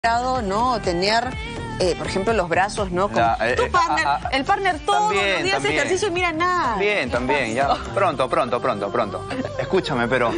¿no? Tener, por ejemplo, los brazos, ¿no? Con tu partner, el partner todos los días hace ejercicio y mira nada. También, ya. Pronto. Escúchame, pero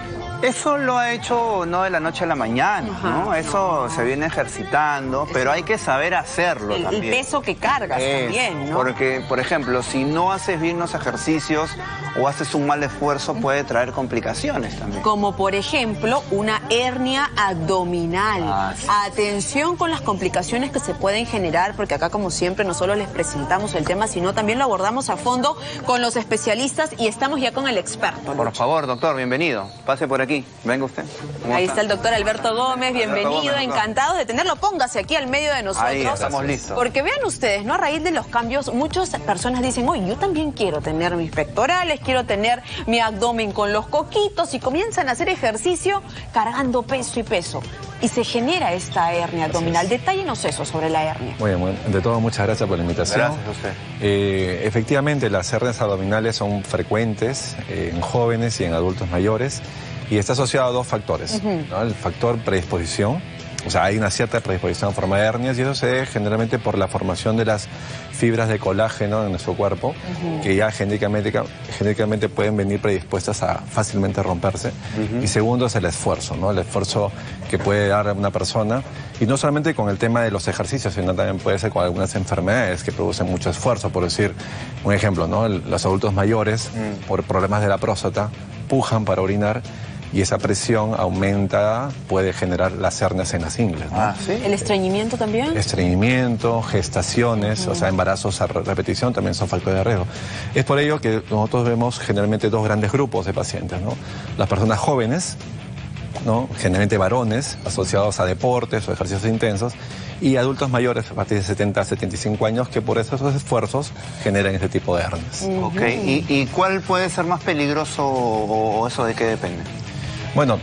eso lo ha hecho no de la noche a la mañana, ¿no? Eso se viene ejercitando, pero hay que saber hacerlo también. El peso que cargas también, ¿no? Porque, por ejemplo, si no haces bien los ejercicios o haces un mal esfuerzo, puede traer complicaciones también. Como, por ejemplo, una hernia abdominal. Atención con las complicaciones que se pueden generar, porque acá, como siempre, no solo les presentamos el tema, sino también lo abordamos a fondo con los especialistas y estamos ya con el experto. Por favor, doctor, bienvenido. Pase por aquí. Venga usted. Ahí está el doctor Alberto Gómez, bienvenido, encantado de tenerlo. Póngase aquí al medio de nosotros. Ahí estamos listos. Porque vean ustedes, ¿no? A raíz de los cambios, muchas personas dicen, oye, yo también quiero tener mis pectorales, quiero tener mi abdomen con los coquitos, y comienzan a hacer ejercicio cargando peso y peso. Y se genera esta hernia abdominal. Detállenos eso sobre la hernia. Muy bien, de todo, muchas gracias por la invitación. Gracias a usted. Efectivamente, las hernias abdominales son frecuentes en jóvenes y en adultos mayores, y está asociado a dos factores, ¿no? El factor predisposición, o sea, hay una cierta predisposición a formar hernias, y eso se debe generalmente por la formación de las fibras de colágeno en nuestro cuerpo, que ya genéticamente pueden venir predispuestas a fácilmente romperse. Y segundo es el esfuerzo, ¿no? El esfuerzo que puede dar una persona, y no solamente con el tema de los ejercicios, sino también puede ser con algunas enfermedades que producen mucho esfuerzo. Por decir un ejemplo, ¿no? Los adultos mayores, por problemas de la próstata, pujan para orinar, y esa presión aumentada puede generar las hernias en las ingles, ¿no? ¿Sí? ¿El estreñimiento también? Estreñimiento, gestaciones, o sea, embarazos a repetición también son factores de riesgo. Es por ello que nosotros vemos generalmente dos grandes grupos de pacientes, ¿no? Las personas jóvenes, ¿no? Generalmente varones asociados a deportes o ejercicios intensos, y adultos mayores a partir de 70 a 75 años que por esos esfuerzos generan este tipo de hernias. Ok, ¿y cuál puede ser más peligroso o eso de qué depende? Bueno,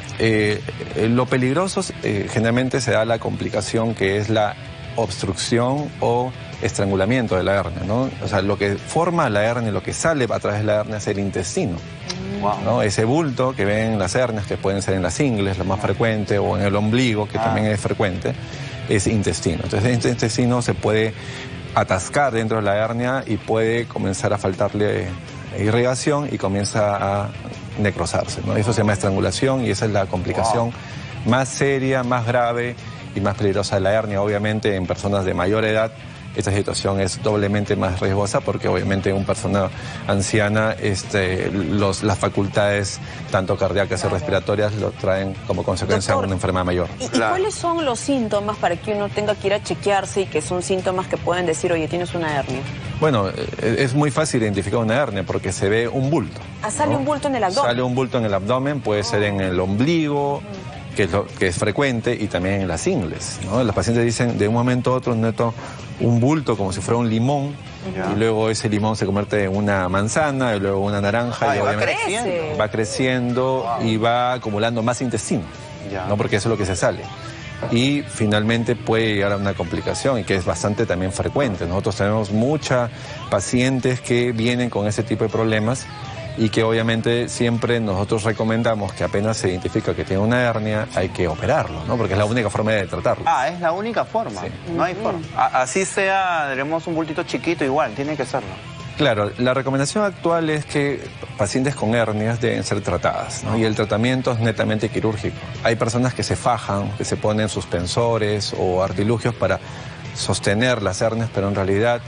lo peligroso generalmente se da la complicación que es la obstrucción o estrangulamiento de la hernia, ¿no? O sea, lo que forma la hernia, lo que sale a través de la hernia es el intestino. ¿No? Ese bulto que ven en las hernias, que pueden ser en las ingles, lo más frecuente, o en el ombligo, que también es frecuente, es intestino. Entonces, este intestino se puede atascar dentro de la hernia y puede comenzar a faltarle irrigación y comienza a necrosarse, ¿no? Eso se llama estrangulación, y esa es la complicación más seria, más grave y más peligrosa de la hernia. Obviamente, en personas de mayor edad, esta situación es doblemente más riesgosa, porque obviamente en una persona anciana las facultades tanto cardíacas y respiratorias lo traen como consecuencia de una enfermedad mayor. ¿Y cuáles son los síntomas para que uno tenga que ir a chequearse, y que son síntomas que pueden decir, oye, tienes una hernia? Bueno, es muy fácil identificar una hernia porque se ve un bulto. ¿Sale un bulto en el abdomen? Sale un bulto en el abdomen, puede ser en el ombligo, que es frecuente, y también en las ingles, ¿no? Los pacientes dicen, de un momento a otro noto un bulto como si fuera un limón, y luego ese limón se convierte en una manzana, y luego una naranja, y obviamente va creciendo y va acumulando más intestino, ¿no? Porque eso es lo que se sale. Y finalmente puede llegar a una complicación, y que es bastante también frecuente. Nosotros tenemos muchas pacientes que vienen con ese tipo de problemas, y que obviamente siempre nosotros recomendamos que apenas se identifica que tiene una hernia, hay que operarlo, ¿no? Porque es la única forma de tratarlo. Es la única forma. Sí. No hay forma. Así sea, tenemos un bultito chiquito, igual, tiene que serlo. Claro, la recomendación actual es que pacientes con hernias deben ser tratadas, ¿no? Y el tratamiento es netamente quirúrgico. Hay personas que se fajan, que se ponen suspensores o artilugios para sostener las hernias, pero en realidad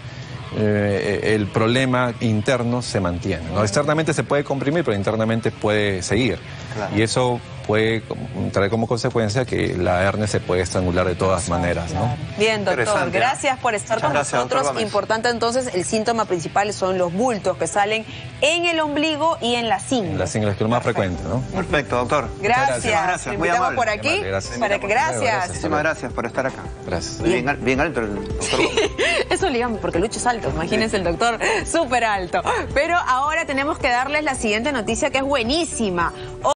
el problema interno se mantiene, ¿no? Externamente se puede comprimir, pero internamente puede seguir. Claro. Y eso puede traer como consecuencia que la hernia se puede estrangular de todas maneras, ¿no? Bien, doctor, gracias por estar con nosotros. Importante entonces, el síntoma principal son los bultos que salen en el ombligo y en las ingles. Las ingles, que es lo más frecuente, ¿no? Perfecto, doctor. Gracias. Lo invitamos por aquí. Gracias. Muchísimas gracias por estar acá. Gracias. Bien alto el doctor. Eso le digamos, porque Lucho es alto, imagínense el doctor súper alto. Pero ahora tenemos que darles la siguiente noticia, que es buenísima.